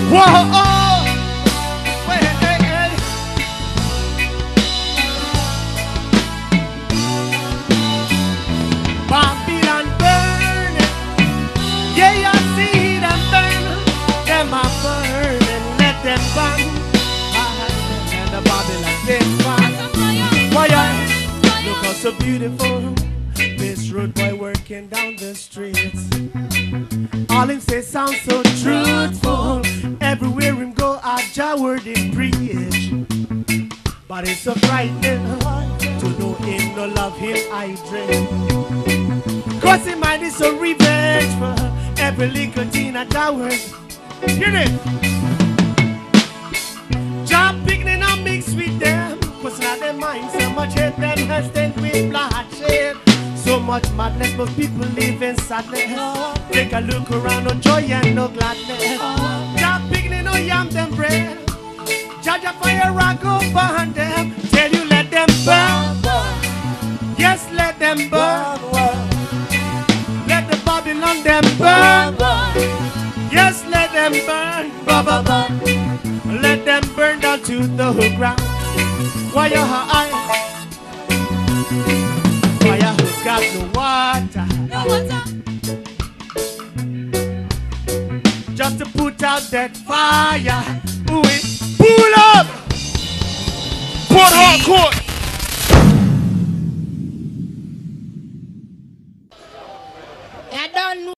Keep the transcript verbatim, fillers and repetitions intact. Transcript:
Whoa, oh. Wait, hey, hey. Babylon burning. Yeah, I see them burn. Them are burning. Let them burn. And the Babylon is fire. Fire. Look how so beautiful. This road boy working down the streets. All him say sounds so truthful. Everywhere him go, I Jah word him preach. But it's so frightening to know him, no love him, I dream. Cause him mind is so revengeful. Every little thing at Jah word. Hear it? Jah picking and mix with them. Cause now their mind so much hate them has dealt with bloodshed. So much madness, most people live in sadness. Take a look around, no joy and no gladness. Jah picking no yam them bread. Jah Jah fire rock over them. Tell you let them burn. Yes, let them burn. Let the Babylon them burn. Yes, let them burn. Let them burn down to the ground. Why your eye? Fire who's got no water. No water. Just to put out that fire. Ooh, it pull up. Port Harcourt.